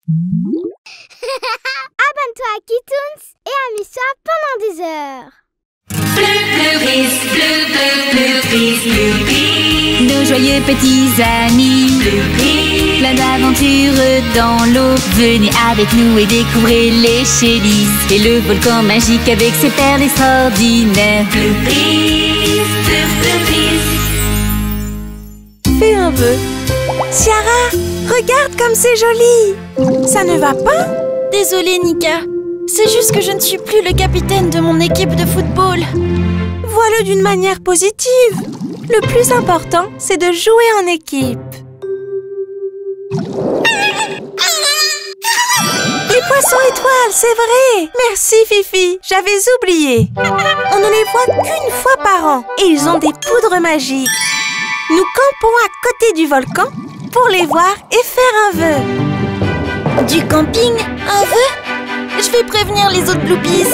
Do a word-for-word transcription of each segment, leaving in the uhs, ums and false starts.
Abonne-toi à Kitoons et amuse-toi pendant des heures. Bleu, bleu, brise, bleu, bleu, bleu, brise, bleu, brise. Nos joyeux petits amis, bleu, brise. Plein d'aventures dans l'eau. Venez avec nous et découvrez les Chélis et le volcan magique avec ses perles extraordinaires. Bleu, brise, bleu, bleu, brise. Fais un vœu. Ciara, regarde comme c'est joli. Ça ne va pas? Désolée, Nika. C'est juste que je ne suis plus le capitaine de mon équipe de football. Vois-le d'une manière positive. Le plus important, c'est de jouer en équipe. Les poissons étoiles, c'est vrai! Merci, Fifi, j'avais oublié. On ne les voit qu'une fois par an et ils ont des poudres magiques. Nous campons à côté du volcan pour les voir et faire un vœu. Du camping? Un vœu? Je vais prévenir les autres Bloopies.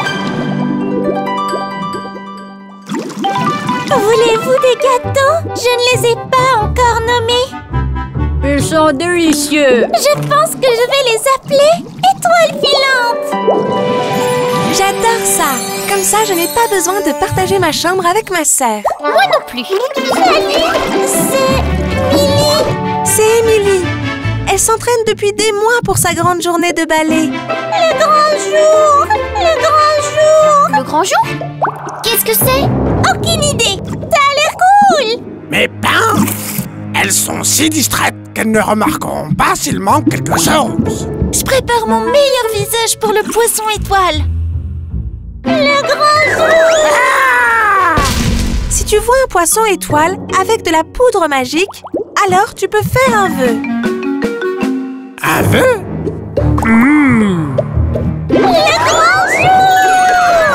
Voulez-vous des gâteaux? Je ne les ai pas encore nommés. Ils sont délicieux. Je pense que je vais les appeler étoiles filantes. J'adore ça. Comme ça, je n'ai pas besoin de partager ma chambre avec ma sœur. Moi non plus. Salut, c'est Millie. C'est Émilie. Elle s'entraîne depuis des mois pour sa grande journée de ballet. Le grand jour. Le grand jour. Le grand jour? Qu'est-ce que c'est? Aucune idée. Ça a l'air cool. Mais ben, elles sont si distraites qu'elles ne remarqueront pas s'il manque quelque chose. Je prépare mon meilleur visage pour le poisson étoile. Le grand jour. Ah! Si tu vois un poisson étoile avec de la poudre magique, alors tu peux faire un vœu. Un vœu? Mmh. Le grand jour.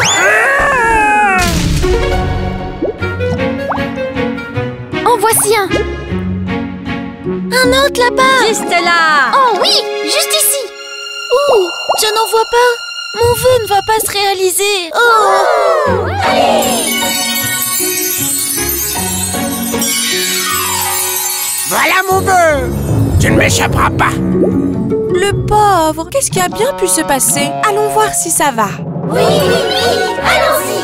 Ah! En voici un. Un autre là-bas. Juste là. Oh oui, juste ici. Ouh, je n'en vois pas. Mon vœu ne va pas se réaliser. Oh, Voilà mon vœu. Tu ne m'échapperas pas. Le pauvre, qu'est-ce qui a bien pu se passer? Allons voir si ça va. Oui, oui, oui. Allons-y.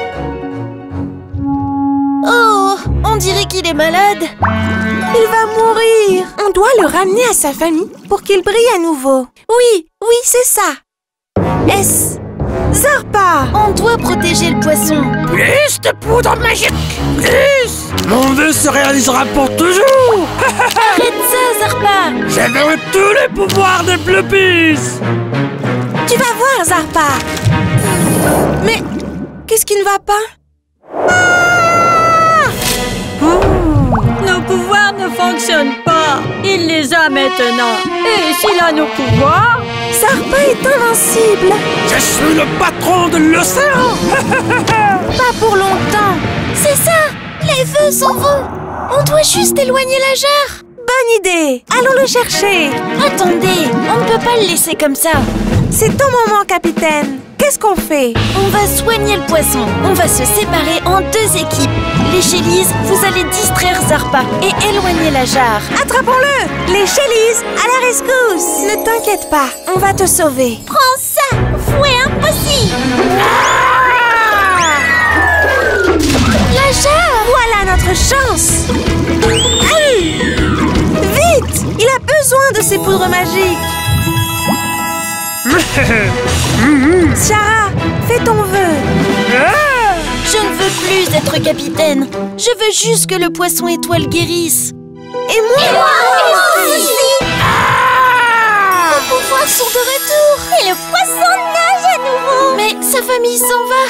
oh, on dirait qu'il est malade. Il va mourir. On doit le ramener à sa famille pour qu'il brille à nouveau. Oui, oui, c'est ça. S. Zarpa. On doit protéger le poisson. Plus de poudre magique. Plus. Mon vœu se réalisera pour toujours. Arrête ça, Zarpa. Je veux tous les pouvoirs des Bloopies. Tu vas voir, Zarpa. Mais qu'est-ce qui ne va pas? Ah! Nos pouvoirs ne fonctionnent pas. Il les a maintenant. Et s'il a nos pouvoirs, Zarpa est invincible. Je suis le patron de l'océan. Pas pour longtemps. C'est ça. Les vœux sont vos. On doit juste éloigner la jarre. Bonne idée. Allons le chercher. Attendez, on ne peut pas le laisser comme ça. C'est ton moment, capitaine. Qu'est-ce qu'on fait? On va soigner le poisson. On va se séparer en deux équipes. Les Chélis, vous allez distraire Zarpa et éloigner la jarre. Attrapons-le! Les Chélis, à la rescousse! Ne t'inquiète pas, on va te sauver. Prends ça. Fouet impossible. Ah! La jarre. Voilà notre chance! Vite! Il a besoin de ces poudres magiques! Ciara, fais ton vœu! Je ne veux plus être capitaine. Je veux juste que le poisson étoile guérisse. Et moi? Et moi, et moi aussi. Nos pouvoirs sont de retour. Et le poisson nage à nouveau. Mais sa famille s'en va.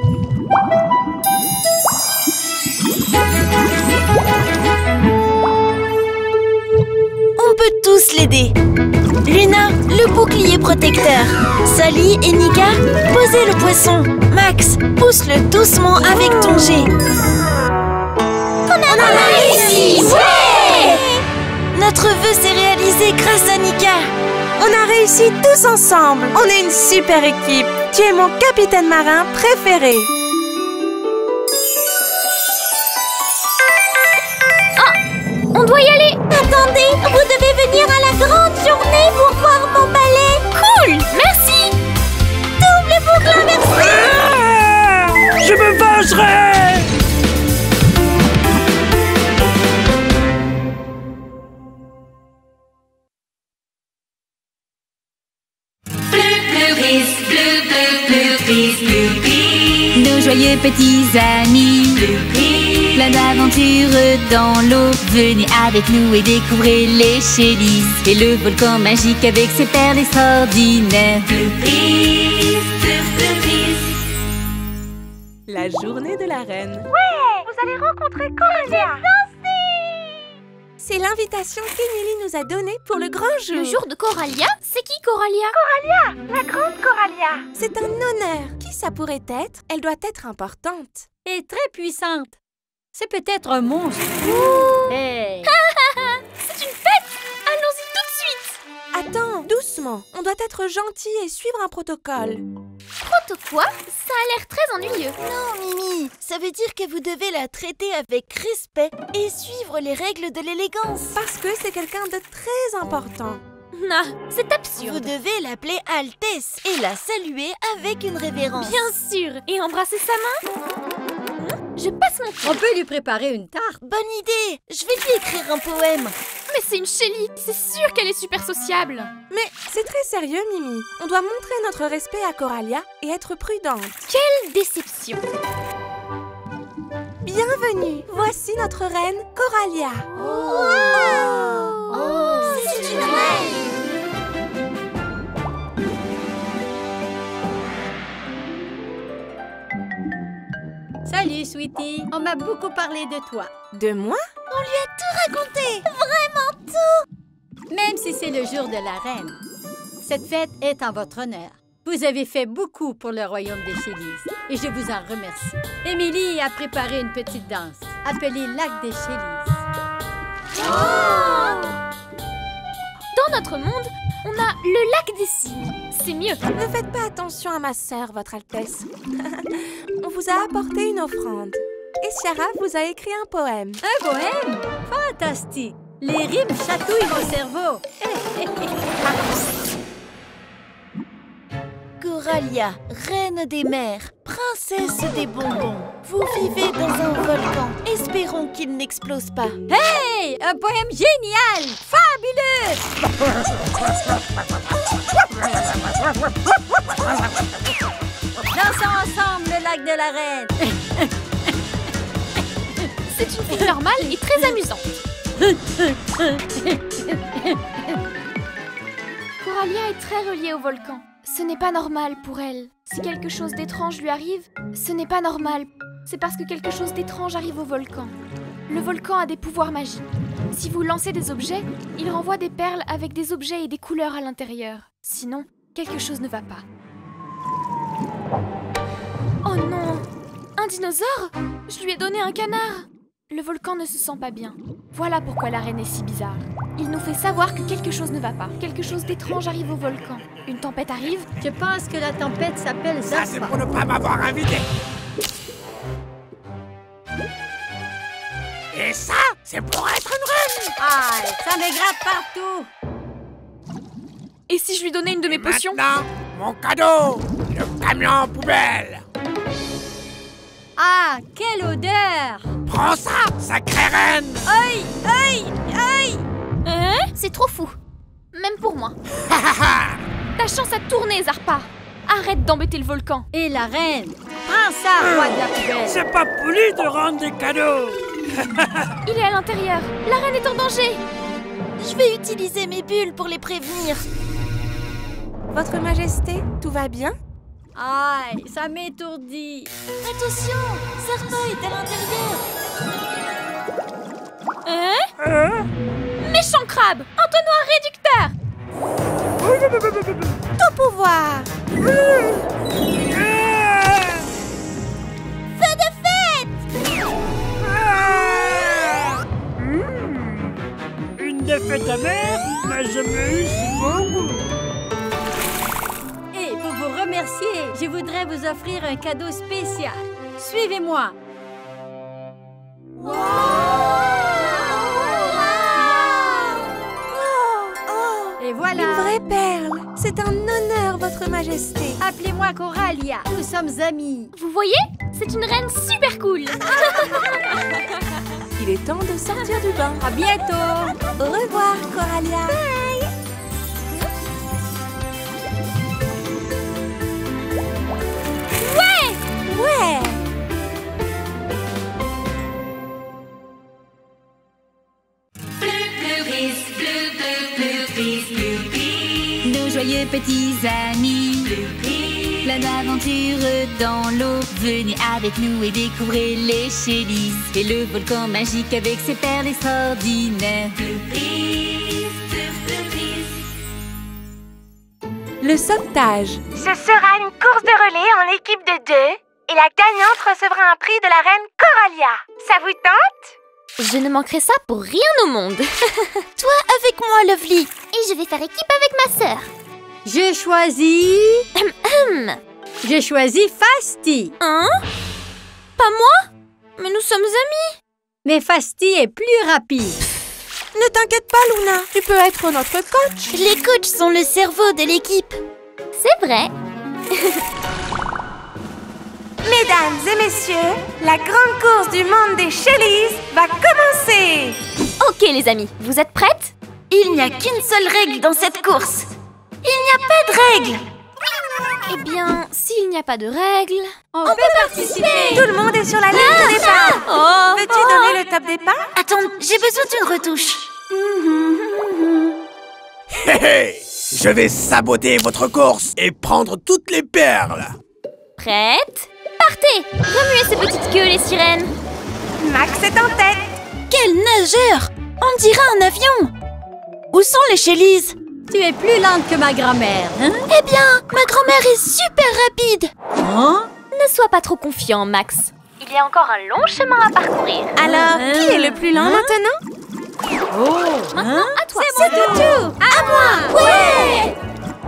On peut tous l'aider. Luna, le bouclier protecteur. Sally et Nika, posez le poisson. Max, pousse-le doucement avec ton jet. On a, On a réussi. Ouais. Notre vœu s'est réalisé grâce à Nika. On a réussi tous ensemble. On est une super équipe. Tu es mon capitaine marin préféré. On doit y aller. Attendez, vous devez venir à la grande journée pour voir mon joyeux petits amis. Blueberries, plein d'aventures dans l'eau. Venez avec nous et découvrez les Shellys et le volcan magique avec ses perles extraordinaires. Blueberries, Blueberries. La journée de la reine. Vous allez rencontrer Coralia. C'est l'invitation qu'Émilie nous a donnée pour le grand jour. Le jour de Coralia? C'est qui Coralia? La grande Coralia. C'est un honneur. Qui ça pourrait être? Elle doit être importante. Et très puissante. C'est peut-être un monstre. Hey. C'est une fête! Allons-y tout de suite! Attends, doucement. On doit être gentil et suivre un protocole. Proto quoi? Ça a l'air très ennuyeux. Non, Mimi, ça veut dire que vous devez la traiter avec respect et suivre les règles de l'élégance. Parce que c'est quelqu'un de très important. Non, c'est Vous absurde. devez l'appeler Altesse et la saluer avec une révérence. Bien sûr. Et embrasser sa main? Je passe mon tour. On peut lui préparer une tarte. Bonne idée. Je vais lui écrire un poème. Mais c'est une Shelly. C'est sûr qu'elle est super sociable. Mais c'est très sérieux, Mimi. On doit montrer notre respect à Coralia et être prudente. Quelle déception. Bienvenue. Voici notre reine, Coralia. Oh, c'est une reine. Salut, Sweetie. On m'a beaucoup parlé de toi. De moi? On lui a tout raconté. Même si c'est le jour de la reine. Cette fête est en votre honneur. Vous avez fait beaucoup pour le royaume des Shellys et je vous en remercie. Émilie a préparé une petite danse appelée Lac des Shellys. Dans notre monde, on a le lac des cygnes. C'est mieux. Ne faites pas attention à ma sœur, Votre Altesse. On vous a apporté une offrande. Et Ciara vous a écrit un poème. Un poème? Fantastique! Les rimes chatouillent mon cerveau. Coralia, reine des mers, princesse des bonbons. Vous vivez dans un volcan. Espérons qu'il n'explose pas. Hey! Un poème génial! Fabuleux! Dansons ensemble le lac de la reine. C'est une fille normale et très amusante. Coralia est très reliée au volcan. Ce n'est pas normal pour elle. Si quelque chose d'étrange lui arrive, ce n'est pas normal. C'est parce que quelque chose d'étrange arrive au volcan. Le volcan a des pouvoirs magiques. Si vous lancez des objets, il renvoie des perles avec des objets et des couleurs à l'intérieur. Sinon, quelque chose ne va pas. Oh non! Un dinosaure? Je lui ai donné un canard! Le volcan ne se sent pas bien. Voilà pourquoi la reine est si bizarre. Il nous fait savoir que quelque chose ne va pas. Quelque chose d'étrange arrive au volcan. Une tempête arrive. Je pense que la tempête s'appelle Ça, c'est Zaspa. pour ne pas m'avoir invité. Et ça, c'est pour être une reine. Aïe, ça me gratte partout. Et si je lui donnais une de mes Et potions? maintenant, mon cadeau, le camion poubelle. Ah, quelle odeur! Prends ça, sacrée reine. Aïe, aïe, aïe! Hein? C'est trop fou. Même pour moi. Ta chance a tourné, Zarpa. Arrête d'embêter le volcan. Et la reine? Prends ça, roi de la poubelle! C'est pas poli de rendre des cadeaux. Il est à l'intérieur. La reine est en danger. Je vais utiliser mes bulles pour les prévenir. Votre Majesté, tout va bien? Aïe, ça m'étourdit. Attention, Zarpa est à l'intérieur. Hein? Méchant crabe. Entonnoir réducteur. Tout pouvoir! Feu de fête. Une défaite amère n'a jamais eu si bon goût. Et pour vous remercier, je voudrais vous offrir un cadeau spécial. Suivez-moi. Et voilà. Une vraie perle! C'est un honneur, Votre Majesté! Appelez-moi Coralia. Nous sommes amis. Vous voyez? C'est une reine super cool. Il est temps de sortir du bain. À bientôt. Au revoir, Coralia! Ouais. Ouais! joyeux petits amis. Plein d'aventures dans l'eau. Venez avec nous et découvrez les Shellys. Et le volcan magique avec ses perles extraordinaires. Le sauvetage. Ce sera une course de relais en équipe de deux et la gagnante recevra un prix de la reine Coralia. Ça vous tente? Je ne manquerai ça pour rien au monde. Toi avec moi, Lovely. Et je vais faire équipe avec ma sœur. Je choisis... Je choisis Fasti. Hein? Pas moi? Mais nous sommes amis. Mais Fasti est plus rapide. Ne t'inquiète pas, Luna. Tu peux être notre coach. Les coachs sont le cerveau de l'équipe. C'est vrai. Mesdames et messieurs, la grande course du monde des Shellys va commencer. Ok les amis, vous êtes prêtes? Il n'y a qu'une seule règle dans cette course. Il n'y a pas de règle. Eh bien, s'il n'y a pas de règles... On, On peut participer. Tout le monde est sur la ligne de départ. Oh, Veux-tu oh. donner le top départ? Attends, j'ai besoin d'une retouche. Hé hé! Je vais saboter votre course et prendre toutes les perles. Prête? Partez! Remuez ces petites queues, les sirènes. Max est en tête. Quel nageur! On dirait un avion. Où sont les Shellys? Tu es plus lente que ma grand-mère, hein? Eh bien, ma grand-mère est super rapide. Hein? Ne sois pas trop confiant, Max. Il y a encore un long chemin à parcourir. Alors, Hein? qui est le plus lent Hein? maintenant? Oh! Hein? À toi. C'est Toutou! À moi! Ouais!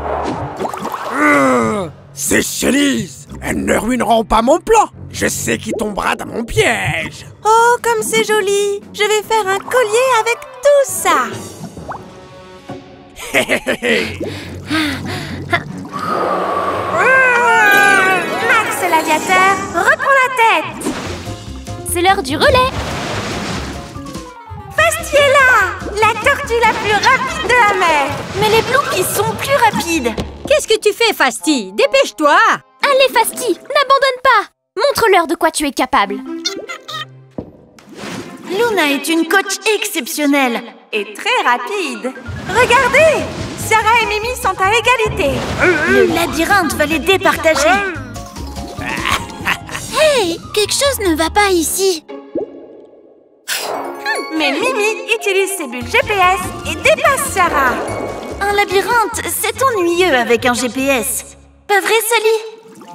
Hum, Ces Shellys, elles ne ruineront pas mon plan. Je sais qui tombera dans mon piège. Oh, comme c'est joli. Je vais faire un collier avec tout ça. Hé hé hé hé. Max l'aviateur reprend la tête. C'est l'heure du relais. Fasti est là, la tortue la plus rapide de la mer. Mais les Bloopies sont plus rapides. Qu'est-ce que tu fais, Fasti? Dépêche-toi! Allez, Fasti, n'abandonne pas. Montre-leur de quoi tu es capable. Luna est une coach exceptionnelle. Et très rapide. Regardez, Sarah et Mimi sont à égalité. Le labyrinthe va les départager. Hey, quelque chose ne va pas ici. Mais Mimi utilise ses bulles G P S et dépasse Sarah. Un labyrinthe, c'est ennuyeux avec un G P S. Pas vrai, Sally?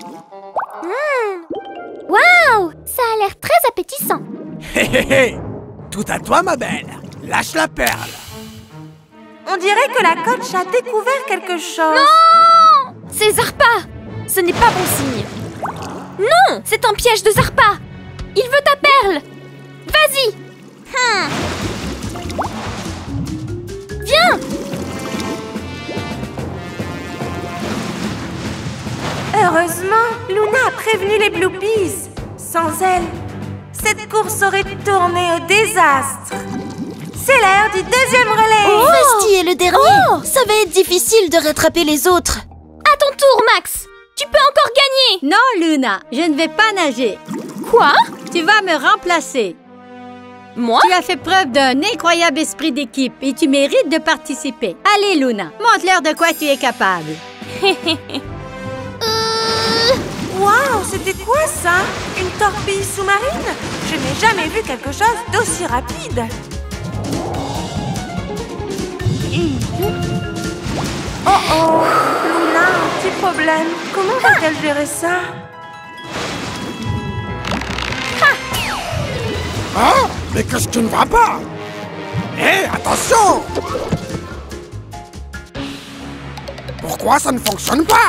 Waouh, ça a l'air très appétissant. Hé hé hé. Tout à toi, ma belle. Lâche la perle. On dirait que la coach a découvert quelque chose. Non! C'est Zarpa. Ce n'est pas bon signe. Non, c'est un piège de Zarpa. Il veut ta perle. Vas-y. Hmm. Viens. Heureusement, Luna a prévenu les Bloopies. Sans elle, cette course aurait tourné au désastre. C'est l'heure du deuxième relais. Fasti est le dernier. Ça va être difficile de rattraper les autres. À ton tour, Max. Tu peux encore gagner. Non, Luna, je ne vais pas nager. Quoi? Tu vas me remplacer. Moi? Tu as fait preuve d'un incroyable esprit d'équipe et tu mérites de participer. Allez, Luna, montre-leur de quoi tu es capable. Waouh, c'était quoi ça? Une torpille sous-marine? Je n'ai jamais vu quelque chose d'aussi rapide. Oh oh, Luna a un petit problème. Comment va-t-elle gérer ça? Hein? Mais qu'est-ce qui ne va pas? Hé, attention! Pourquoi ça ne fonctionne pas?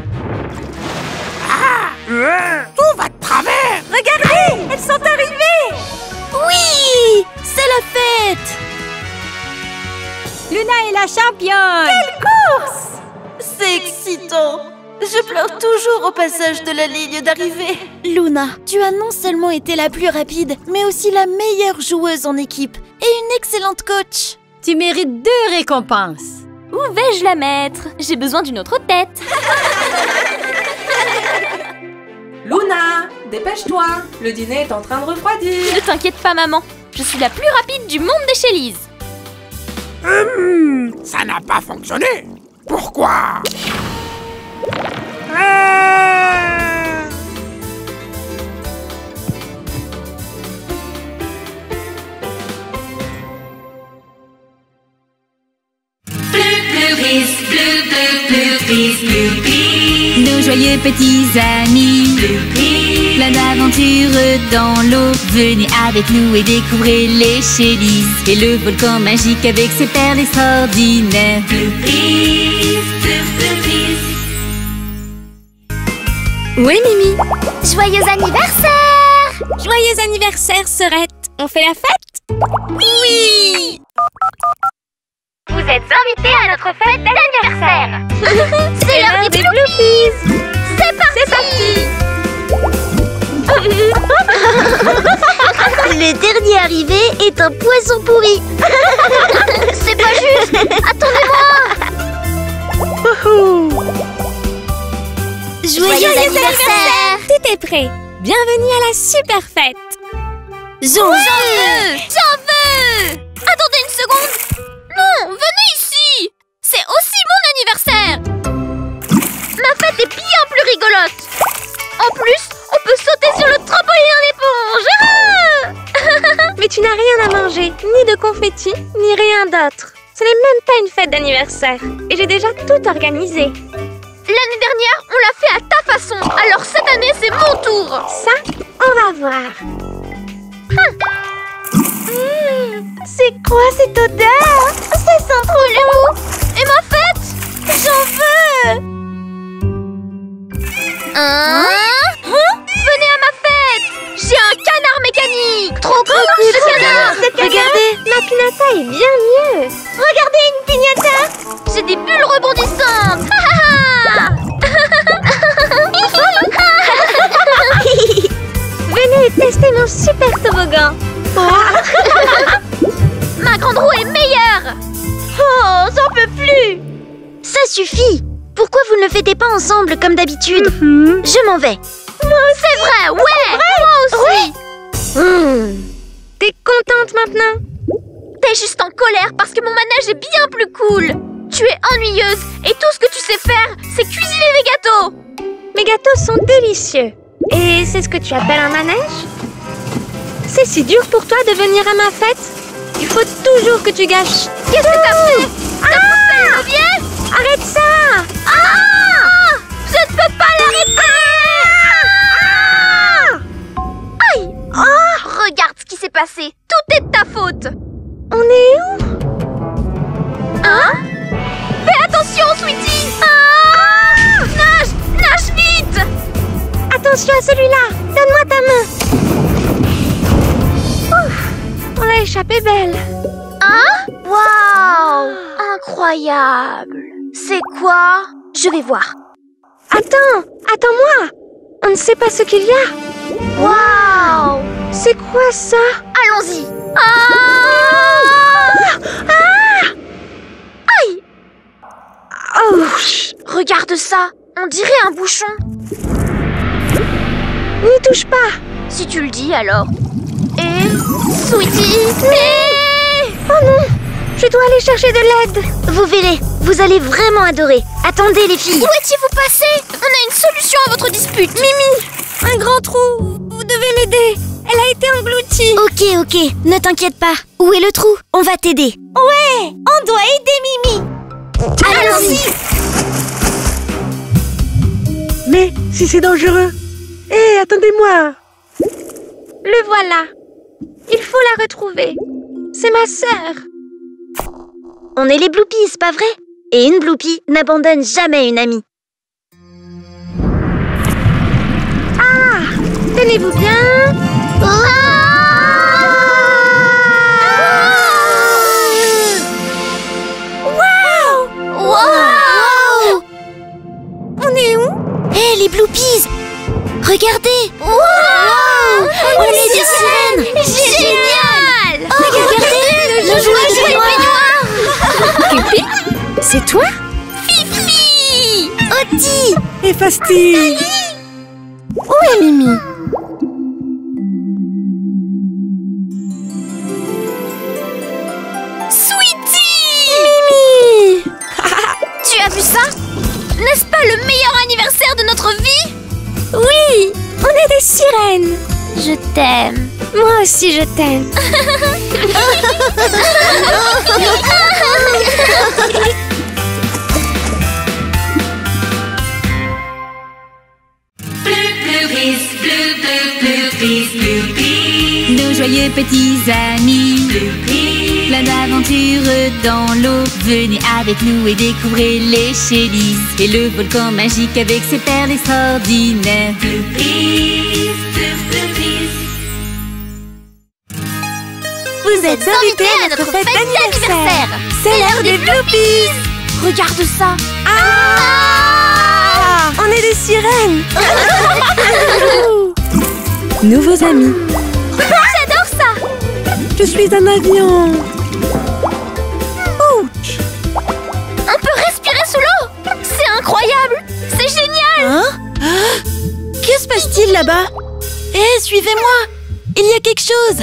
Ah! Tout va de travers! Regardez, elles sont arrivées! Oui, c'est la fête. Luna est la championne! Quelle course! C'est excitant. Je pleure toujours au passage de la ligne d'arrivée. Luna, tu as non seulement été la plus rapide, mais aussi la meilleure joueuse en équipe et une excellente coach. Tu mérites deux récompenses. Où vais-je la mettre? J'ai besoin d'une autre tête. Luna, dépêche-toi. Le dîner est en train de refroidir. Ne t'inquiète pas, maman. Je suis la plus rapide du monde des Shellys. Hum, ça n'a pas fonctionné. Pourquoi? Nos joyeux petits amis, plein d'aventures dans l'eau. Venez avec nous et découvrez les Shellys et le volcan magique avec ses perles extraordinaires. Oui, Mimi. Joyeux anniversaire! Joyeux anniversaire, Sœurette. On fait la fête? Oui! Vous êtes invités à notre fête d'anniversaire. C'est l'heure des Bloopies. C'est parti, Le dernier arrivé est un poisson pourri. C'est pas juste. Attendez-moi. Joyeux, anniversaire. Tout est prêt. Bienvenue à la super fête. J'en veux. J'en veux. Attendez une seconde. Non, venez ici. C'est aussi mon anniversaire. Ma fête est bien plus rigolote. En plus, on peut sauter sur le trampoline en éponge. Mais tu n'as rien à manger, ni de confettis, ni rien d'autre. Ce n'est même pas une fête d'anniversaire. Et j'ai déjà tout organisé. L'année dernière, on l'a fait à ta façon. Alors cette année, c'est mon tour. Ça, on va voir. Hum. Mmh, c'est quoi cette odeur? Ça sent trop bon. Et ma fête? J'en veux. Hein? Hein? Venez à ma fête. J'ai un canard mécanique. Trop cool ce canard. Regardez, ma piñata est bien mieux. Regardez une piñata. J'ai des bulles rebondissantes. Venez tester mon super toboggan. Ma grande roue est meilleure. Oh, j'en peux plus. Ça suffit. Pourquoi vous ne le fêtez pas ensemble comme d'habitude? Mm-hmm. Je m'en vais. C'est vrai, ouais. Moi aussi. Mmh. T'es contente maintenant? T'es juste en colère parce que mon manège est bien plus cool. Tu es ennuyeuse et tout ce que tu sais faire, c'est cuisiner des gâteaux. Mes gâteaux sont délicieux. Et c'est ce que tu appelles un manège? C'est si dur pour toi de venir à ma fête? Il faut toujours que tu gâches. Qu'est-ce que t'as fait? T'as poussé le levier? Arrête ça! Ah! Je ne peux pas l'arrêter! Ah! Aïe! Oh! Regarde ce qui s'est passé. Tout est de ta faute. On est où? Hein? Fais attention, Sweetie! Ah! Nage! Nage vite! Attention à celui-là! Donne-moi ta main! Ouf! On a échappé belle! Hein? Waouh! Incroyable! C'est quoi? Je vais voir. Attends! Attends-moi! On ne sait pas ce qu'il y a! Waouh! C'est quoi ça? Allons-y! Ah! Ah! Aïe! Oh! Regarde ça! On dirait un bouchon. N'y touche pas! Si tu le dis alors. Et... Sweetie! Et... Oh non! Je dois aller chercher de l'aide! Vous verrez, vous allez vraiment adorer. Attendez les filles. Où étiez-vous passé? On a une solution à votre dispute. Mimi! Un grand trou! Vous devez m'aider! Elle a été engloutie! Ok, ok, ne t'inquiète pas. Où est le trou? On va t'aider. Ouais! On doit aider Mimi! Allons-y! Mais si c'est dangereux. Hé, attendez-moi. Le voilà! Il faut la retrouver! C'est ma sœur! On est les Bloopies, pas vrai? Et une Bloopie n'abandonne jamais une amie. Ah! Tenez-vous bien! Waouh! Wow! On est où? Hé, les Bloopies! Regardez! Wow! On est des sirènes! Génial! Oh, regardez! Le jouet de baignoire! Pipi? C'est toi? Fifi! Oti! Et Fasti. Où est Mimi? Sweetie! Mimi! Tu as vu ça? N'est-ce pas le meilleur anniversaire de notre vie? Oui, on est des sirènes. Je t'aime. Moi aussi, je t'aime. Nos joyeux petits amis, plein d'aventures dans l'eau. Venez avec nous et découvrez les Shellys et le volcan magique avec ses perles extraordinaires. Vous êtes invités à notre fête d'anniversaire. C'est l'heure des Bloopies. Regarde ça. Ah, on est des sirènes. Nouveaux amis. J'adore ça. Je suis un avion. Ouch. On peut respirer sous l'eau. C'est incroyable. C'est génial. Hein? Ah, que se passe-t-il là-bas? Hé, suivez-moi. Il y a quelque chose.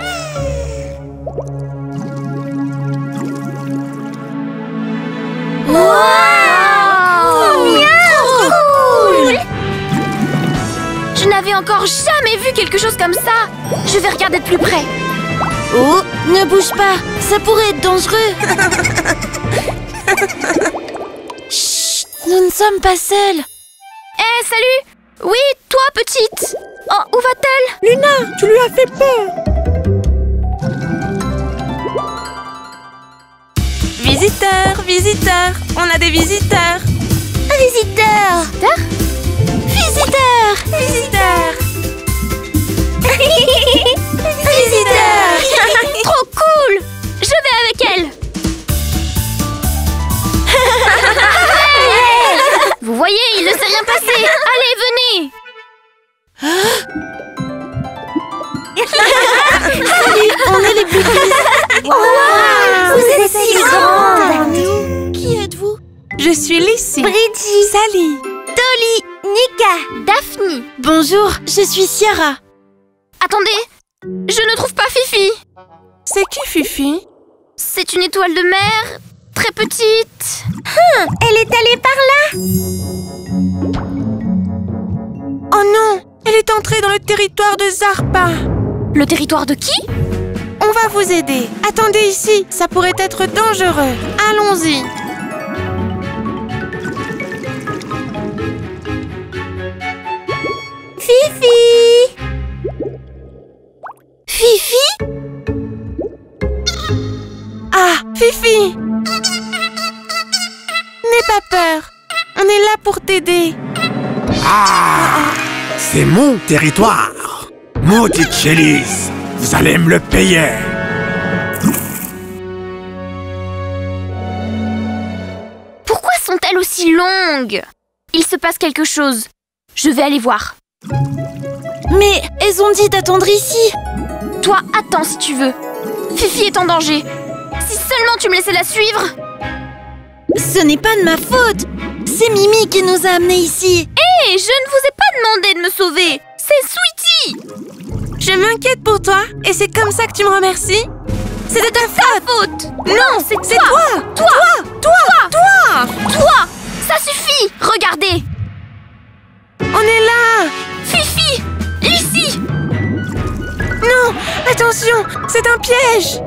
Je n'avais encore jamais vu quelque chose comme ça. Je vais regarder de plus près. Oh, ne bouge pas, ça pourrait être dangereux. Chut, nous ne sommes pas seuls. Eh, salut. Oui, toi, petite. Oh, où va-t-elle? Luna, tu lui as fait peur. Visiteurs, visiteurs, on a des visiteurs. Visiteurs. Visiteurs. Visiteurs. Visiteurs. Trop cool. Je vais avec elle. Vous voyez, il ne s'est rien passé. Allez, venez. Salut, on est les Bloopies. Wow, vous êtes si grandes. Qui êtes-vous? Je suis Lissy. Bridgie. Sally. Dolly. Nika. Daphne. Bonjour, je suis Ciara. Attendez, je ne trouve pas Fifi. C'est qui Fifi? C'est une étoile de mer, très petite. Hum, elle est allée par là. Oh non, elle est entrée dans le territoire de Zarpa. Le territoire de qui? On va vous aider. Attendez ici, ça pourrait être dangereux. Allons-y. Fifi. Fifi? Ah, Fifi! N'aie pas peur. On est là pour t'aider. Ah, c'est mon territoire. Maudite Shellys, vous allez me le payer. Pourquoi sont-elles aussi longues? Il se passe quelque chose. Je vais aller voir. Mais elles ont dit d'attendre ici. Toi, attends si tu veux. Fifi est en danger. Si seulement tu me laissais la suivre. Ce n'est pas de ma faute. C'est Mimi qui nous a amenés ici. Hé, je ne vous ai pas demandé de me sauver. C'est Sweetie. Je m'inquiète pour toi et c'est comme ça que tu me remercies? C'est de ta faute. Faute. Non, c'est c'est toi. toi. Toi. Toi. Toi. Toi. Ça suffit. Regardez. On est là. Fifi. Lissy. Non, attention, c'est un piège.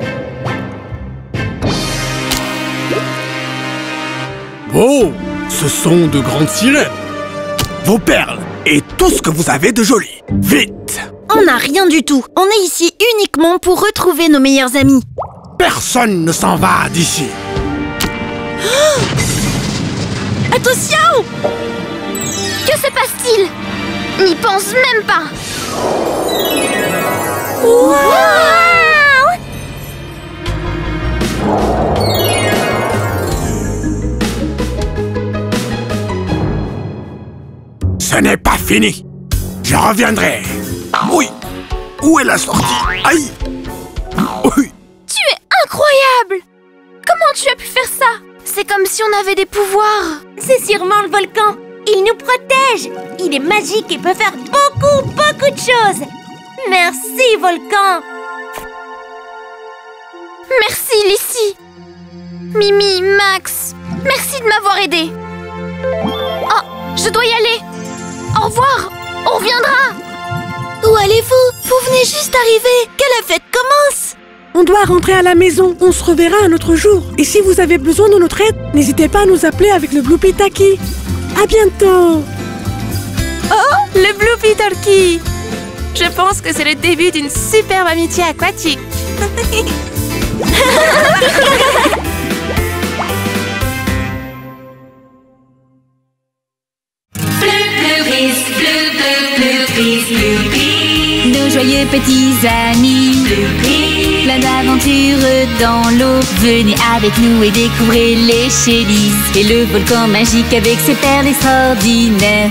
Oh, ce sont de grandes sirènes. Vos perles et tout ce que vous avez de joli. Vite! On n'a rien du tout. On est ici uniquement pour retrouver nos meilleurs amis. Personne ne s'en va d'ici. Oh, attention! Que se passe-t-il? N'y pense même pas. Wow! Ce n'est pas fini. Je reviendrai. Oui. Où est la sortie? Aïe. Oui. Tu es incroyable. Comment tu as pu faire ça? C'est comme si on avait des pouvoirs. C'est sûrement le volcan. Il nous protège. Il est magique et peut faire beaucoup, beaucoup de choses. Merci, volcan. Merci, Lissy. Mimi, Max, merci de m'avoir aidé. Je dois y aller. Au revoir. On reviendra. Où allez-vous? Vous venez juste d'arriver. Que la fête commence. On doit rentrer à la maison. On se reverra un autre jour. Et si vous avez besoin de notre aide, n'hésitez pas à nous appeler avec le Bloopy Talkie. À bientôt. Oh, le Bloopy Talkie. Je pense que c'est le début d'une superbe amitié aquatique. Nos joyeux petits amis, plein d'aventures dans l'eau. Venez avec nous et découvrez les Shellys et le volcan magique avec ses perles extraordinaires.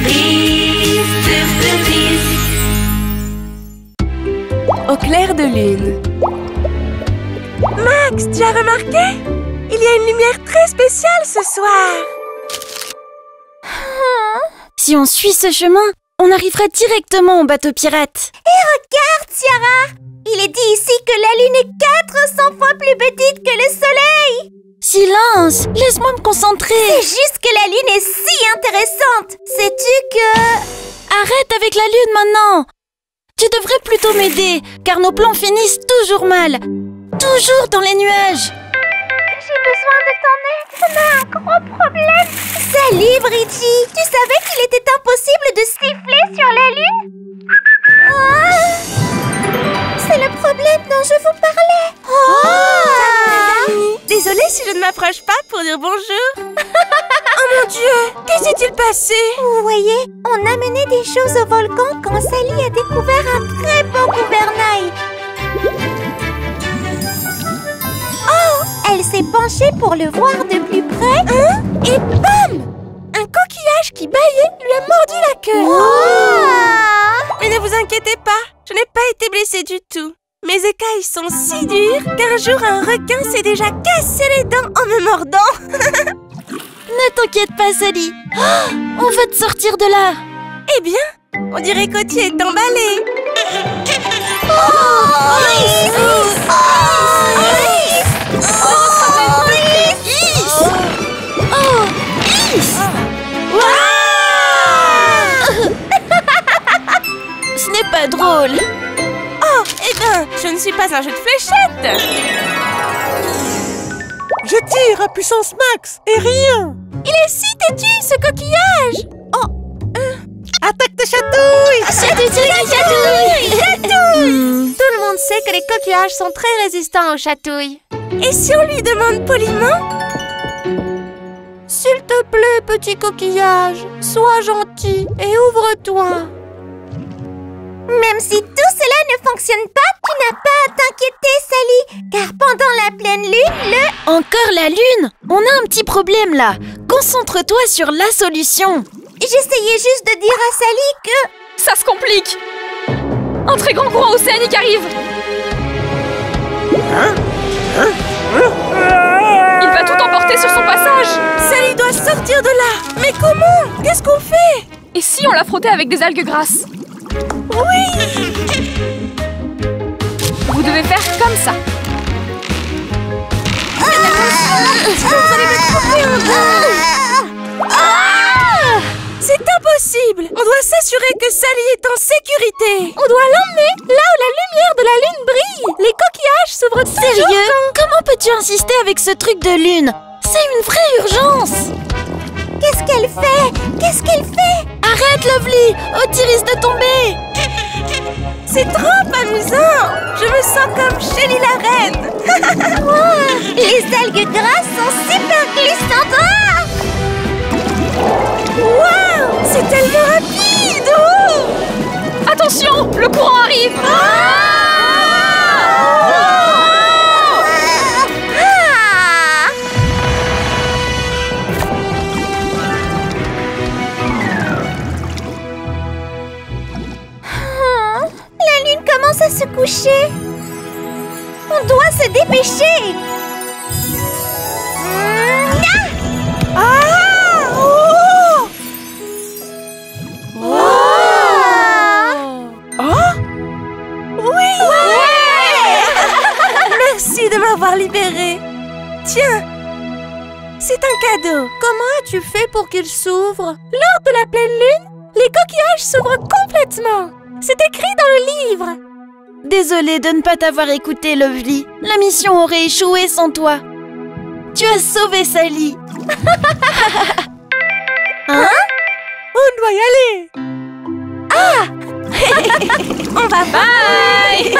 Au clair de lune. Max, tu as remarqué? Il y a une lumière très spéciale ce soir. Si on suit ce chemin, on arrivera directement au bateau pirate. Et regarde, Ciara! Il est dit ici que la Lune est quatre cents fois plus petite que le Soleil! Silence! Laisse-moi me concentrer! C'est juste que la Lune est si intéressante! Sais-tu que... Arrête avec la Lune maintenant! Tu devrais plutôt m'aider, car nos plans finissent toujours mal. Toujours dans les nuages. J'ai besoin de ton aide, on a un gros problème. Salut, Bridgie. Tu savais qu'il était impossible de siffler sur la Lune? Oh, c'est le problème dont je vous parlais. Oh, Désolée si je ne m'approche pas pour dire bonjour. Oh mon Dieu, qu'est-ce qui s'est-il passé? Vous voyez, on amenait des choses au volcan quand Sally a découvert un très beau gouvernail. Oh, elle s'est penchée pour le voir de plus près. Hein? Et bam! Un coquillage qui bâillait lui a mordu la queue. Oh. Mais ne vous inquiétez pas, je n'ai pas été blessée du tout. Mes écailles sont si dures qu'un jour un requin s'est déjà cassé les dents en me mordant. Ne t'inquiète pas, Sally. Oh, on va te sortir de là. Eh bien, on dirait qu'Otty est emballé. Oh, Ice. Oh, Ice. Oh, Ice. Oh, Ice. Ce n'est pas drôle. Oh, eh ben, je ne suis pas un jeu de fléchettes. Je tire à puissance max et rien. Il est si têtu, ce coquillage. Oh, euh... attaque de chatouille. Chatouille, chatouille, chatouille. Tout le monde sait que les coquillages sont très résistants aux chatouilles. Et si on lui demande poliment? S'il te plaît, petit coquillage, sois gentil et ouvre-toi. Même si tout cela ne fonctionne pas, tu n'as pas à t'inquiéter, Sally, car pendant la pleine lune, le... Encore la lune? On a un petit problème là. Concentre-toi sur la solution. J'essayais juste de dire à Sally que... Ça se complique. Un très grand courant océanique arrive. Il va tout emporter sur son passage. Sally doit sortir de là. Mais comment? Qu'est-ce qu'on fait? Et si on la frottait avec des algues grasses? Oui! Vous devez faire comme ça. Sinon vous allez me couper en deux. C'est impossible! On doit s'assurer que Sally est en sécurité. On doit l'emmener là où la lumière de la lune brille. Les coquillages s'ouvrent toujours. Sérieux? Comment peux-tu insister avec ce truc de lune? C'est une vraie urgence. Qu'est-ce qu'elle fait? Qu'est-ce qu'elle fait? Arrête, Lovely! Otty risque de tomber! C'est trop amusant! Je me sens comme Shelly la reine! Wow, les algues grasses sont super glissantes! Waouh! C'est tellement rapide! Oh! Attention! Le courant arrive! Ah! Commence à se coucher. On doit se dépêcher. Ah! Oh! Oh! Oh! Oui! Ouais! Merci de m'avoir libérée. Tiens, c'est un cadeau. Comment as-tu fait pour qu'il s'ouvre? Lors de la pleine lune, les coquillages s'ouvrent complètement. C'est écrit dans le livre. Désolée de ne pas t'avoir écouté, Lovely. La mission aurait échoué sans toi. Tu as sauvé Sally. Hein? On doit y aller. Ah! On va bye.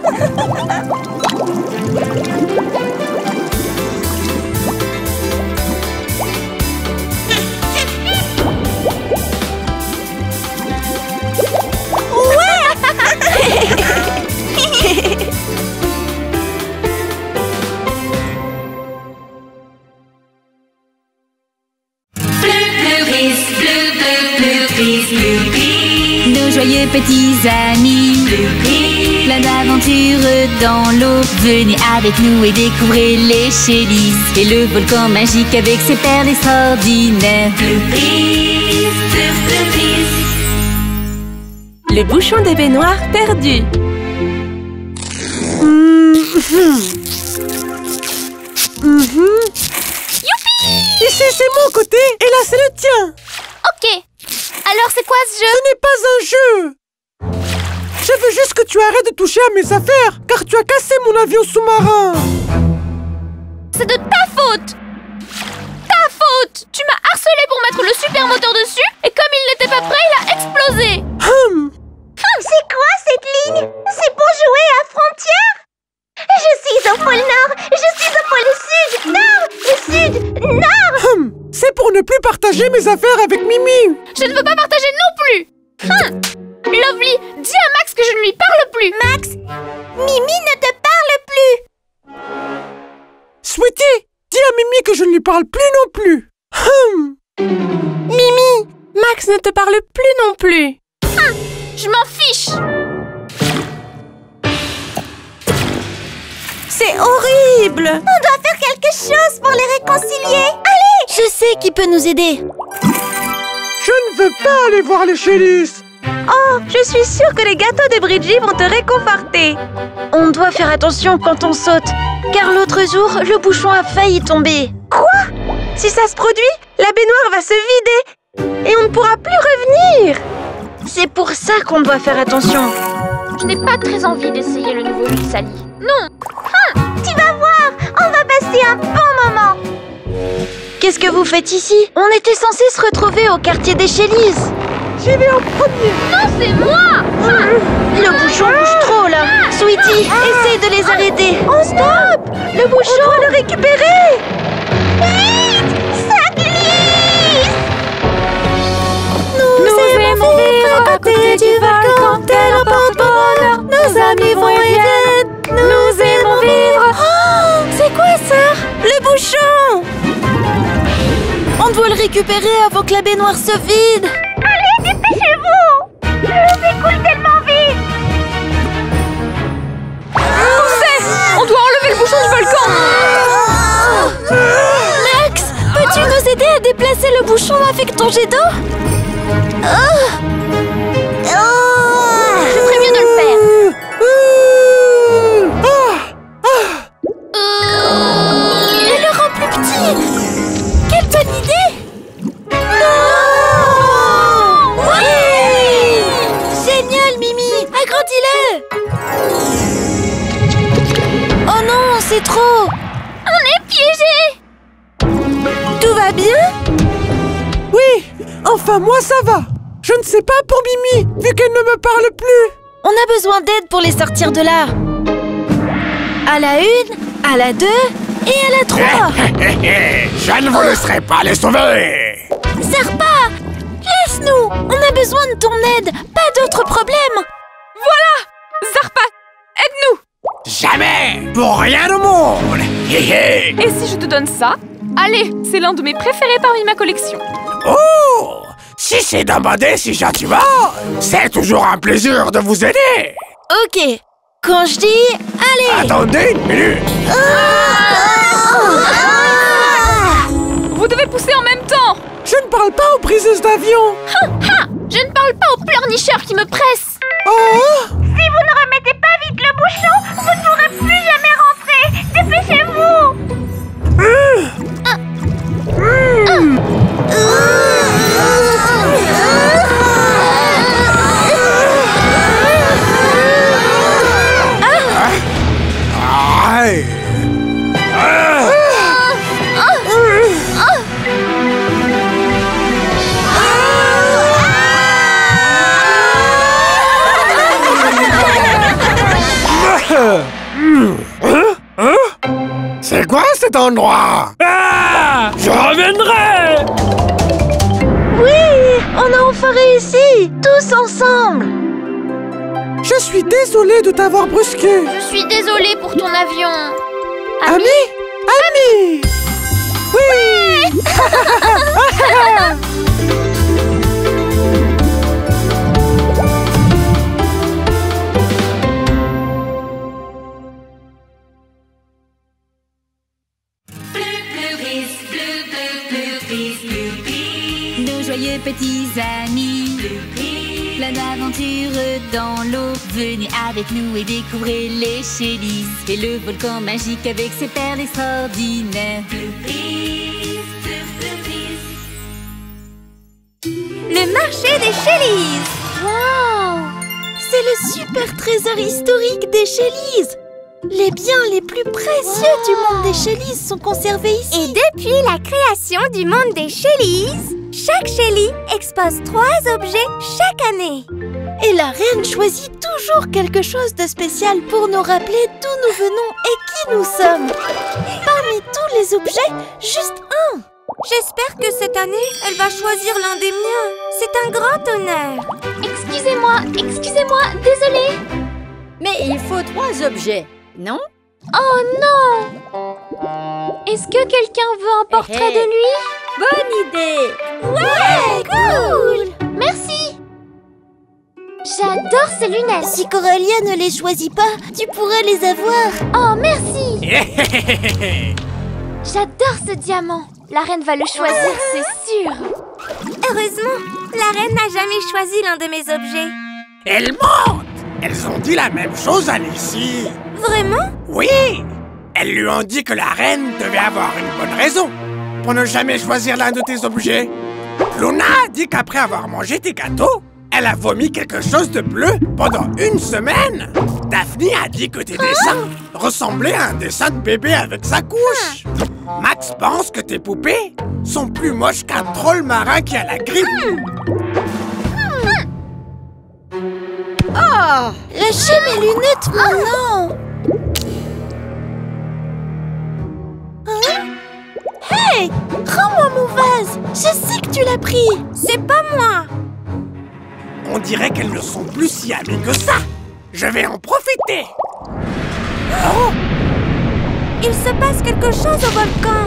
Nos joyeux petits amis, plein d'aventures dans l'eau. Venez avec nous et découvrez les Shellys et le volcan magique avec ses perles extraordinaires. Le bouchon des baignoires perdu. Youpi! Ici, c'est mon côté et là, c'est le tien. Ok. Alors, c'est quoi ce jeu? Ce n'est pas un jeu. Je veux juste que tu arrêtes de toucher à mes affaires, car tu as cassé mon avion sous-marin. C'est de ta faute. Ta faute. Tu m'as harcelé pour mettre le super moteur dessus, et comme il n'était pas prêt, il a explosé. Hum. C'est quoi cette ligne? C'est pour jouer à Frontière? Je suis au pôle Nord. Je suis au pôle Sud. Nord. Le Sud. Nord. Hum. C'est pour ne plus partager mes affaires avec Mimi. Je ne veux pas partager non plus. Hum. Lovely, dis à Max que je ne lui parle plus. Max, Mimi ne te parle plus. Sweetie, dis à Mimi que je ne lui parle plus non plus. Hum. Mimi, Max ne te parle plus non plus. Hum. Je m'en fiche. C'est horrible. On doit faire quelque chose pour les réconcilier. Allez. Je sais qui peut nous aider. Je ne veux pas aller voir les Shellys. Oh, je suis sûre que les gâteaux de Bridgie vont te réconforter. On doit faire attention quand on saute, car l'autre jour, le bouchon a failli tomber. Quoi? Si ça se produit, la baignoire va se vider et on ne pourra plus revenir. C'est pour ça qu'on doit faire attention. Je n'ai pas très envie d'essayer le nouveau jeu de Sally. Non. Hum, tu vas voir, on va passer un bon moment. Qu'est-ce que vous faites ici? On était censé se retrouver au quartier des Shellys. J'y vais en premier. Non, c'est moi. Hum. Le bouchon bouge trop là. Sweetie, essaye de les arrêter. Oh stop! Le bouchon, on doit le récupérer. Vite, ça glisse. Nous, Nous aimons vivre à côté du volcan, tel un porte-bonheur. Nos amis vont et viennent. Nous aimons vivre. Oh, c'est quoi ça? Le bouchon. On doit le récupérer avant que la baignoire se vide. Allez, dépêchez-vous. L'eau s'écoule tellement vite. Poussez. On doit enlever le bouchon du volcan. Max, peux-tu nous aider à déplacer le bouchon avec ton jet d'eau? Je ferais mieux de le faire. Elle le rend plus petit. Quelle bonne idée. Non. Oui. Génial, Mimi. Agrandis-le. Oh non, c'est trop. On est piégés. Tout va bien? Oui, enfin moi ça va. Je ne sais pas pour Mimi, vu qu'elle ne me parle plus. On a besoin d'aide pour les sortir de là. À la une, à la deux et à la trois. Je ne vous laisserai pas les sauver. Zarpa, laisse-nous. On a besoin de ton aide, pas d'autres problèmes. Voilà. Zarpa, aide-nous. Jamais, pour rien au monde. Hé hé. Et si je te donne ça? Allez, c'est l'un de mes préférés parmi ma collection. Oh, si c'est dans ma décision, tu vois, c'est toujours un plaisir de vous aider. Ok, quand je dis allez. Attendez une minute. Vous devez pousser en même temps. Je ne parle pas aux briseuses d'avion. Ha, ha. Je ne parle pas aux pleurnicheurs qui me pressent. Oh. Si vous ne remettez pas vite le bouchon, vous ne pourrez plus jamais rentrer. Dépêchez-vous. Mmh. cet endroit. Ah! Je reviendrai. Oui, on a enfin réussi, tous ensemble. Je suis désolé de t'avoir brusqué. Je suis désolée pour ton avion. Ami? Ami? Oui. Nos joyeux petits amis, plein d'aventures dans l'eau. Venez avec nous et découvrez les Chélis et le volcan magique avec ses perles extraordinaires. Le marché des Chélis. Wow! C'est le super trésor historique des Chélis. Les biens les plus précieux wow. du monde des Chélis sont conservés ici. Et depuis la création du monde des Chélis, chaque Chélis expose trois objets chaque année. Et la reine choisit toujours quelque chose de spécial pour nous rappeler d'où nous venons et qui nous sommes. Parmi tous les objets, juste un. J'espère que cette année, elle va choisir l'un des miens. C'est un grand honneur. Excusez-moi, excusez-moi, désolée. Mais il faut trois objets, non? Oh non! Est-ce que quelqu'un veut un portrait hey, hey. de lui? Bonne idée! Ouais, cool! Merci! J'adore ces lunettes! Si Coralia ne les choisit pas, tu pourrais les avoir. Oh, merci! J'adore ce diamant! La reine va le choisir, c'est sûr! Heureusement, la reine n'a jamais choisi l'un de mes objets. Elles mentent! Elles ont dit la même chose à Lucie. Vraiment? Oui! Elles lui ont dit que la reine devait avoir une bonne raison pour ne jamais choisir l'un de tes objets. Luna a dit qu'après avoir mangé tes gâteaux, elle a vomi quelque chose de bleu pendant une semaine. Daphne a dit que tes dessins ressemblaient à un dessin de bébé avec sa couche. Max pense que tes poupées sont plus moches qu'un troll marin qui a la grippe. Oh! Lâchez mes lunettes maintenant! Hein? Hey! Rends-moi mon vase! Je sais que tu l'as pris! C'est pas moi! On dirait qu'elles ne sont plus si amies que ça. Je vais en profiter. Oh! Il se passe quelque chose au volcan.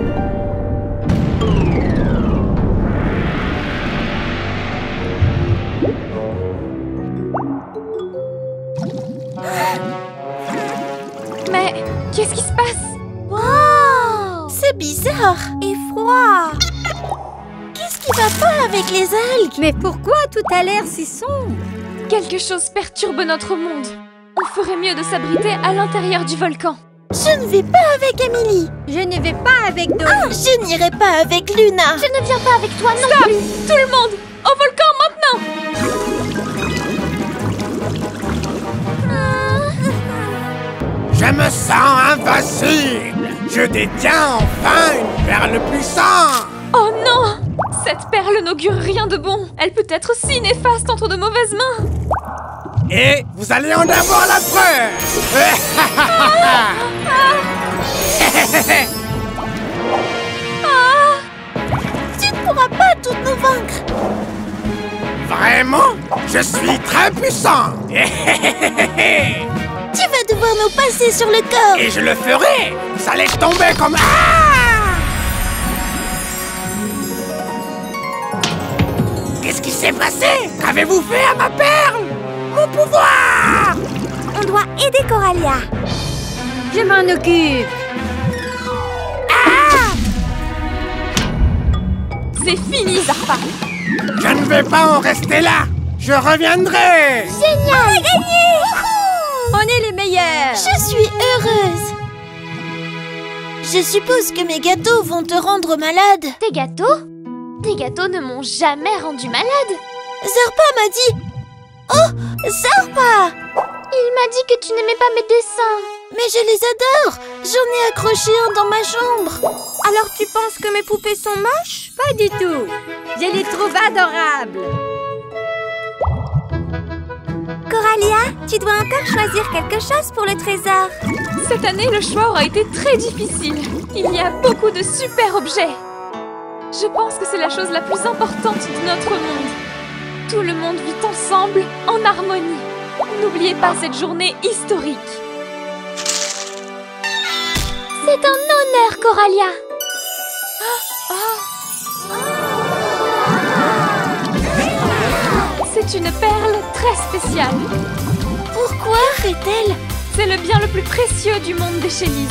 Mais qu'est-ce qui se passe? Wow! C'est bizarre et froid. Qu'est-ce qui va pas avec les algues? Mais pourquoi tout a l'air si sombre? Quelque chose perturbe notre monde. On ferait mieux de s'abriter à l'intérieur du volcan. Je ne vais pas avec Amélie. Je ne vais pas avec Dolly. Ah, je n'irai pas avec Luna. Je ne viens pas avec toi non Stop! plus. Tout le monde, au volcan maintenant! Je me sens invincible. Je détiens enfin une perle puissante. Oh non! Cette perle n'augure rien de bon. Elle peut être si néfaste entre de mauvaises mains. Et vous allez en avoir la preuve. Ah! Ah! Tu ne pourras pas toutes nous vaincre. Vraiment? Je suis très puissant. Tu vas devoir nous passer sur le corps. Et je le ferai. Ça laisse tomber comme... Ah! Qu'est-ce qui s'est passé? Qu'avez-vous fait à ma perle? Mon pouvoir! On doit aider Coralia. Je m'en occupe. Ah! C'est fini, Zarpa. Je ne vais pas en rester là. Je reviendrai. Génial! On a gagné! On est les meilleurs. Je suis heureuse. Je suppose que mes gâteaux vont te rendre malade. Tes gâteaux? Tes gâteaux ne m'ont jamais rendu malade. Zarpa m'a dit... Oh, Zarpa! Il m'a dit que tu n'aimais pas mes dessins. Mais je les adore. J'en ai accroché un dans ma chambre. Alors tu penses que mes poupées sont moches? Pas du tout. Je les trouve adorables. Coralia, tu dois encore choisir quelque chose pour le trésor. Cette année, le choix aura été très difficile. Il y a beaucoup de super objets. Je pense que c'est la chose la plus importante de notre monde. Tout le monde vit ensemble, en harmonie. N'oubliez pas cette journée historique. C'est un honneur, Coralia. C'est une perle très spéciale. Pourquoi fait-elle? C'est le bien le plus précieux du monde des Chélises.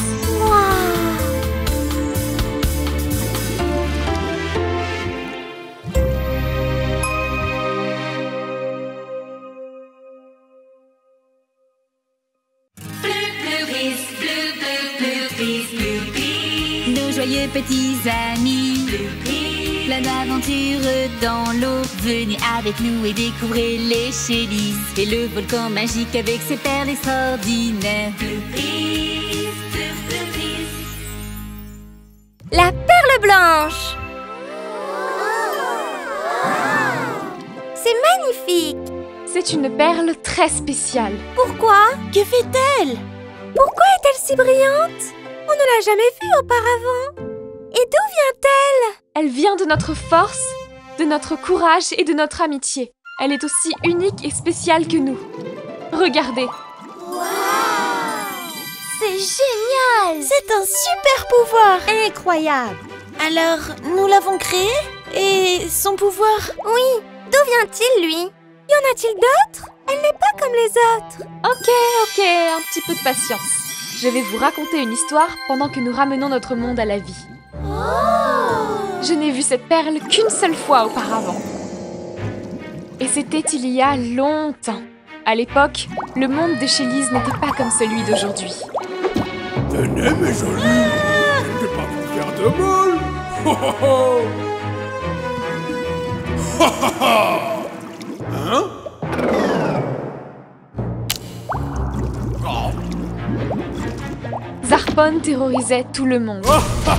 Nos joyeux petits amis, plein d'aventures dans l'eau. Venez avec nous et découvrez les Chélises et le volcan magique avec ses perles extraordinaires. La perle blanche. C'est magnifique. C'est une perle très spéciale. Pourquoi? Que fait-elle? Pourquoi est-elle si brillante? On ne l'a jamais vue auparavant. Et d'où vient-elle? Elle vient de notre force, de notre courage et de notre amitié. Elle est aussi unique et spéciale que nous. Regardez. C'est génial! C'est un super pouvoir! Incroyable! Alors, nous l'avons créé? Et son pouvoir? Oui, d'où vient-il, lui? Y en a-t-il d'autres? Elle n'est pas comme les autres. Ok, ok, un petit peu de patience. Je vais vous raconter une histoire pendant que nous ramenons notre monde à la vie. Je n'ai vu cette perle qu'une seule fois auparavant. Et c'était il y a longtemps. À l'époque, le monde des Chélises n'était pas comme celui d'aujourd'hui. Tenez, mes jolis, je ne vais pas vous faire de mal. Ho, ho, ho. Ha, ha, ha. Hein? Oh. Zarpon terrorisait tout le monde.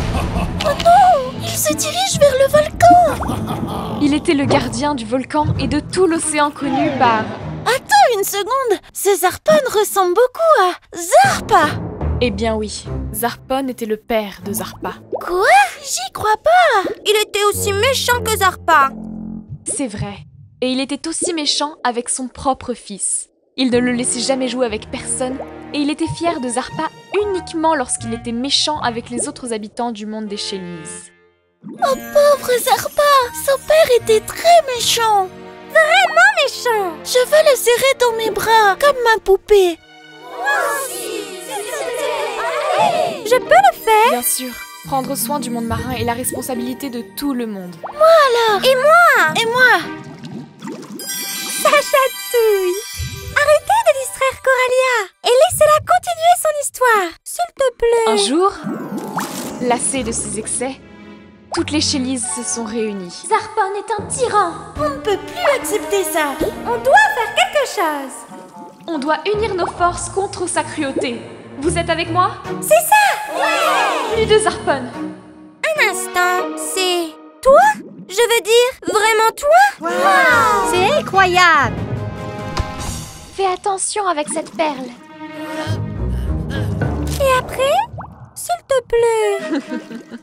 Il se dirige vers le volcan! Il était le gardien du volcan et de tout l'océan connu par... Attends une seconde! Ce Zarpon ressemble beaucoup à Zarpa! Eh bien oui, Zarpon était le père de Zarpa. Quoi? J'y crois pas! Il était aussi méchant que Zarpa. C'est vrai. Et il était aussi méchant avec son propre fils. Il ne le laissait jamais jouer avec personne et il était fier de Zarpa uniquement lorsqu'il était méchant avec les autres habitants du monde des Chélises. Oh pauvre Zarpa! Son père était très méchant! Vraiment méchant! Je veux le serrer dans mes bras, comme ma poupée! Moi aussi! Je peux le faire? Bien sûr, prendre soin du monde marin est la responsabilité de tout le monde. Moi alors! Et moi? Et moi? Ça chatouille! Arrêtez de distraire Coralia et laissez-la continuer son histoire, s'il te plaît. Un jour, lassée de ses excès, toutes les Chélises se sont réunies. Zarpon est un tyran. On ne peut plus accepter ça. On doit faire quelque chose. On doit unir nos forces contre sa cruauté. Vous êtes avec moi? C'est ça! Ouais! Plus de Zarpon. Un instant, c'est... toi? Je veux dire, vraiment toi? Wow! C'est incroyable! Fais attention avec cette perle. Et après? S'il te plaît.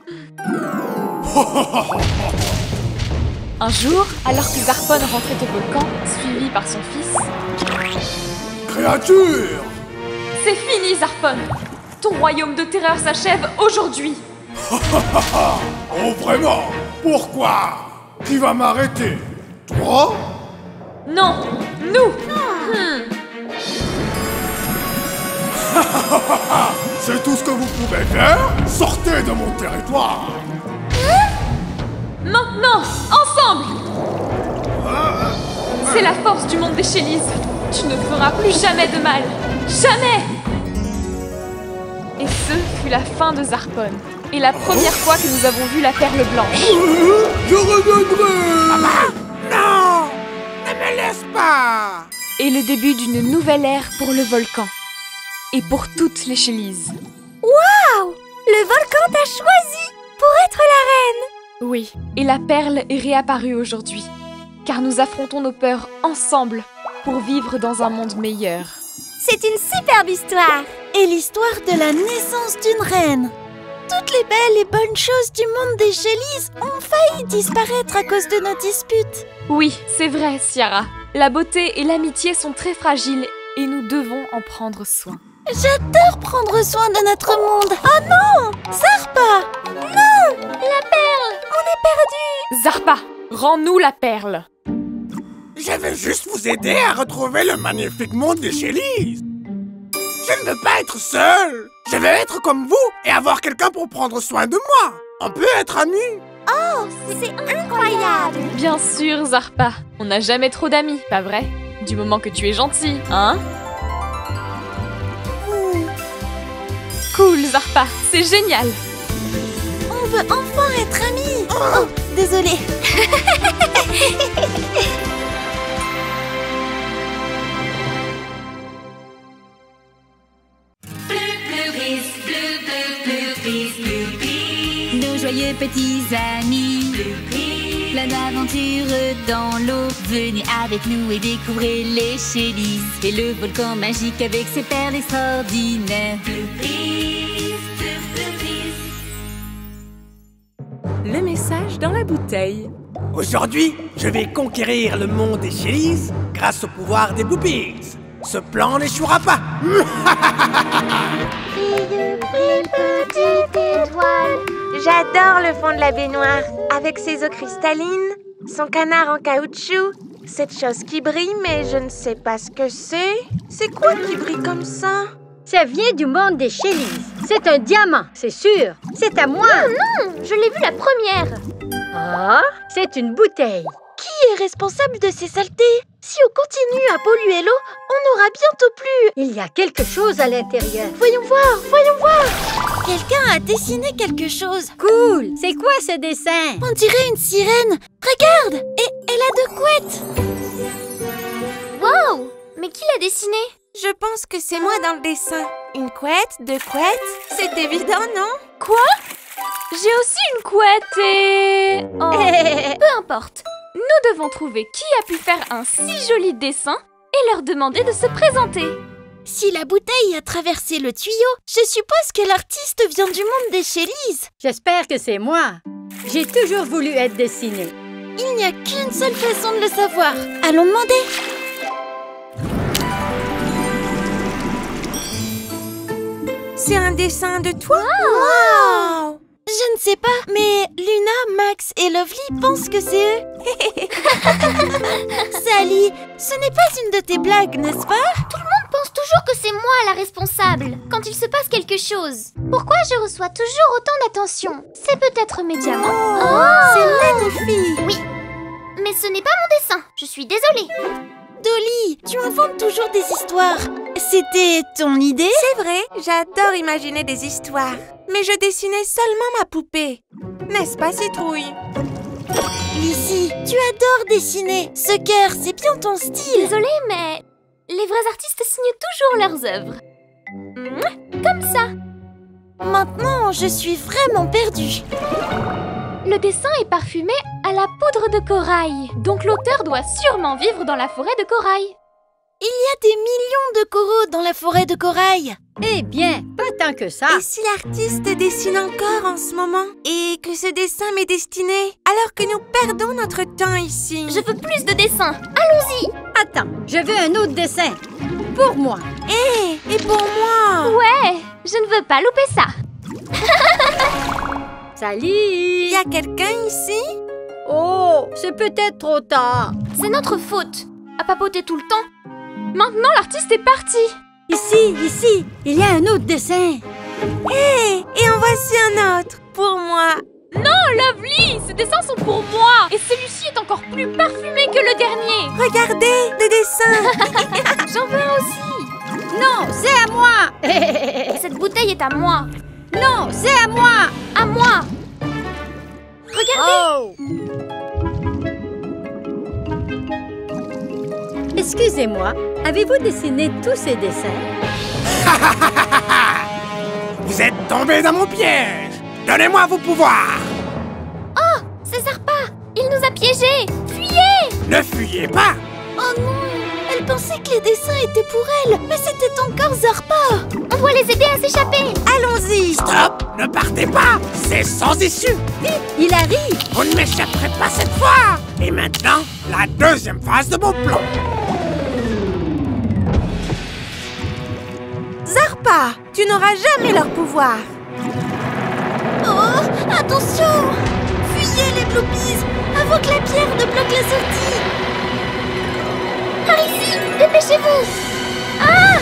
Un jour, alors que Zarpon rentrait au volcan, suivi par son fils... Créature! C'est fini, Zarpon! Ton royaume de terreur s'achève aujourd'hui! Oh, vraiment? Pourquoi? Qui va m'arrêter? Toi? Non! Nous! Hmm. C'est tout ce que vous pouvez faire? Sortez de mon territoire! Maintenant! Ensemble! C'est la force du monde des Chélises! Tu ne feras plus jamais de mal! Jamais! Et ce fut la fin de Zarpon. Et la première fois que nous avons vu la perle blanche. Je reviendrai! Maman! Non! Ne me laisse pas! Et le début d'une nouvelle ère pour le volcan. Et pour toutes les Chélises. Waouh! Le volcan t'a choisi pour être la reine! Oui, et la perle est réapparue aujourd'hui. Car nous affrontons nos peurs ensemble pour vivre dans un monde meilleur. C'est une superbe histoire! Et l'histoire de la naissance d'une reine. Toutes les belles et bonnes choses du monde des Shellys ont failli disparaître à cause de nos disputes. Oui, c'est vrai, Ciara. La beauté et l'amitié sont très fragiles et nous devons en prendre soin. J'adore prendre soin de notre monde. Oh non! Zarpa! Non! La perle! On est perdu! Zarpa, rends-nous la perle. Je veux juste vous aider à retrouver le magnifique monde des Shellys. Je ne veux pas être seul. Je veux être comme vous et avoir quelqu'un pour prendre soin de moi. On peut être amis. Oh, c'est incroyable! Bien sûr, Zarpa. On n'a jamais trop d'amis, pas vrai? Du moment que tu es gentil, hein? Cool, Zarpa, c'est génial. On veut enfin être amis. Oh, désolée. Nos joyeux petits amis, plein d'aventures dans l'eau. Venez avec nous et découvrez les Shellys et le volcan magique avec ses perles extraordinaires. Le message dans la bouteille. Aujourd'hui, je vais conquérir le monde des Shellys grâce au pouvoir des Boopies. Ce plan n'échouera pas. Petite étoile. J'adore le fond de la baignoire, avec ses eaux cristallines, son canard en caoutchouc, cette chose qui brille, mais je ne sais pas ce que c'est. C'est quoi qui brille comme ça? Ça vient du monde des Shellys. C'est un diamant, c'est sûr. C'est à moi. Non, non, je l'ai vu la première. Ah, c'est une bouteille. Qui est responsable de ces saletés? Si on continue à polluer l'eau, on n'aura bientôt plus... Il y a quelque chose à l'intérieur. Voyons voir, voyons voir. Quelqu'un a dessiné quelque chose. Cool. C'est quoi ce dessin? On dirait une sirène. Regarde. Et elle a deux couettes. Wow! Mais qui l'a dessiné? Je pense que c'est moi dans le dessin. Une couette, deux couettes, c'est évident, non? Quoi? J'ai aussi une couette et... Oh, peu importe. Nous devons trouver qui a pu faire un si joli dessin et leur demander de se présenter. Si la bouteille a traversé le tuyau, je suppose que l'artiste vient du monde des Shellys. J'espère que c'est moi. J'ai toujours voulu être dessinée. Il n'y a qu'une seule façon de le savoir. Allons demander. C'est un dessin de toi? Wow! Je ne sais pas, mais Luna, Max et Lovely pensent que c'est eux. Sally, ce n'est pas une de tes blagues, n'est-ce pas? Tout le monde pense toujours que c'est moi la responsable quand il se passe quelque chose. Pourquoi je reçois toujours autant d'attention? C'est peut-être mes diamants. Oh, c'est magnifique! Oui, mais ce n'est pas mon dessin. Je suis désolée. Dolly, tu inventes toujours des histoires. C'était ton idée? C'est vrai, j'adore imaginer des histoires. Mais je dessinais seulement ma poupée. N'est-ce pas, Citrouille? Lizzie, tu adores dessiner. Ce cœur, c'est bien ton style. Désolée, mais les vrais artistes signent toujours leurs œuvres. Comme ça. Maintenant, je suis vraiment perdue. Le dessin est parfumé à la poudre de corail. Donc l'auteur doit sûrement vivre dans la forêt de corail. Il y a des millions de coraux dans la forêt de corail. Eh bien, pas tant que ça. Et si l'artiste dessine encore en ce moment et que ce dessin m'est destiné alors que nous perdons notre temps ici? Je veux plus de dessins. Allons-y. Attends, je veux un autre dessin. Pour moi. Hé, hey, et pour moi? Ouais, je ne veux pas louper ça. Salut! Il y a quelqu'un ici? Oh, c'est peut-être trop tard. C'est notre faute. À papoter tout le temps. Maintenant, l'artiste est parti. Ici, ici, il y a un autre dessin. Hé, hey, et en voici un autre. Pour moi. Non, Lovely, ces dessins sont pour moi. Et celui-ci est encore plus parfumé que le dernier. Regardez, des dessins. J'en veux un aussi. Non, c'est à moi. Cette bouteille est à moi. Non, c'est à moi. À moi. Regardez. Oh. Excusez-moi, avez-vous dessiné tous ces dessins? Vous êtes tombés dans mon piège. Donnez-moi vos pouvoirs. Oh, c'est Zarpa. Il nous a piégés. Fuyez. Ne fuyez pas. Oh non, elle pensais que les dessins étaient pour elle, mais c'était encore Zarpa. On doit les aider à s'échapper. Allons-y. Stop! Ne partez pas! C'est sans issue! Vite, Hilary! Vous ne m'échapperez pas cette fois! Et maintenant, la deuxième phase de mon plan! Zarpa, tu n'auras jamais leur pouvoir. Oh, attention! Fuyez les Bloopies avant que la pierre ne bloque la sortie. Par ici, dépêchez-vous. Ah!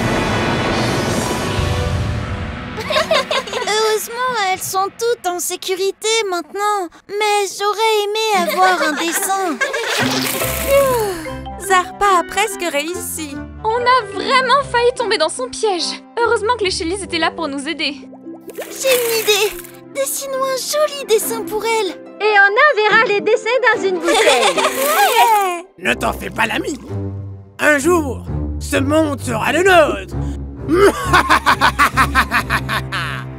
Heureusement, elles sont toutes en sécurité maintenant. Mais j'aurais aimé avoir un dessin. Zarpa a presque réussi. On a vraiment failli tomber dans son piège. Heureusement que les Shellys étaient là pour nous aider. J'ai une idée. Dessinons un joli dessin pour elle. Et on enverra les dessins dans une bouteille. Ne t'en fais pas l'ami! Un jour, ce monde sera le nôtre!